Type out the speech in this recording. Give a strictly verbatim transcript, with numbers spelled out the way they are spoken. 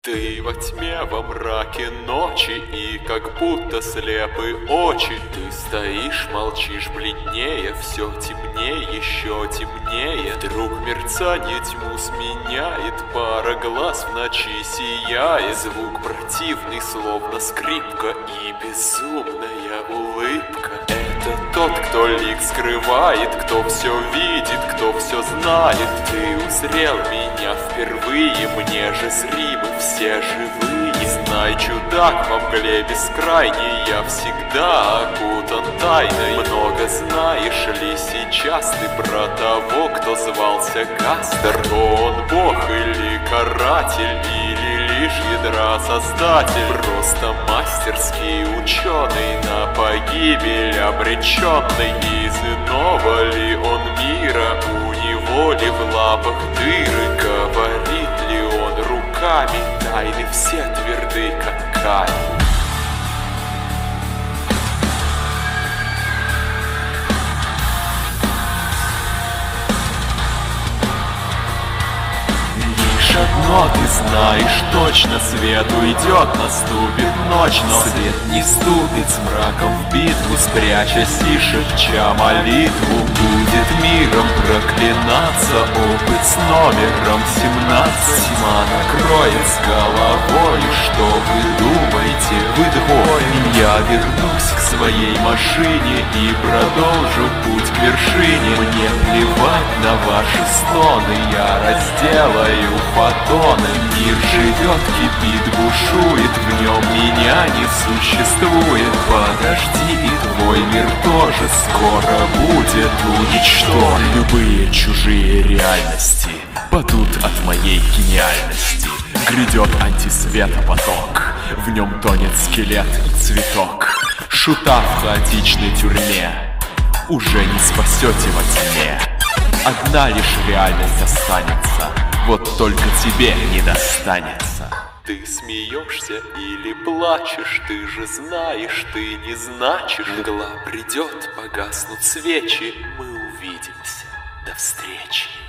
Ты во тьме, во мраке ночи, и как будто слепы очи. Ты стоишь, молчишь, бледнее, все темнее, еще темнее. Вдруг мерцанье тьму сменяет, пара глаз в ночи сияет. Звук противный, словно скрипка, и безумная улыбка. Это тот, кто лик скрывает, кто все видит, кто все знает. Ты узрел меня впервые, мне же зримы все живые. Знай, чудак, во мгле бескрайней я всегда окутан тайной. Много знаешь ли сейчас ты про того, кто звался Кастер? Он бог или каратель, или лишь ядра создатель? Просто мастерский ученый, на погибель обреченный. Из иного ли он мира, у него ли в лапах дыры? Говорит ли он руками, тайны все тверды, как камень. Одно ты знаешь точно, свет уйдет, наступит ночь, но свет не вступит с мраком в битву, спрячась и шепча молитву. Будет миром проклинаться опыт с номером семнадцать. Тьма накроет с головой, что вы думаете, вы двое. Я вернусь к своей машине и продолжу путь к вершине. Мне плевать на ваши стоны, я разделаю фотоны. Мир живет, кипит, бушует, в нем меня не существует. Подожди, и твой мир тоже скоро будет уничтожен. Любые чужие реальности падут от моей гениальности. Грядет антисвета поток, в нем тонет скелет и цветок. Шута в хаотичной тюрьме уже не спасете во тьме. Одна лишь реальность останется, вот только тебе не достанется. Ты смеешься или плачешь, ты же знаешь, ты не значишь. Мгла придет, погаснут свечи, мы увидимся. До встречи.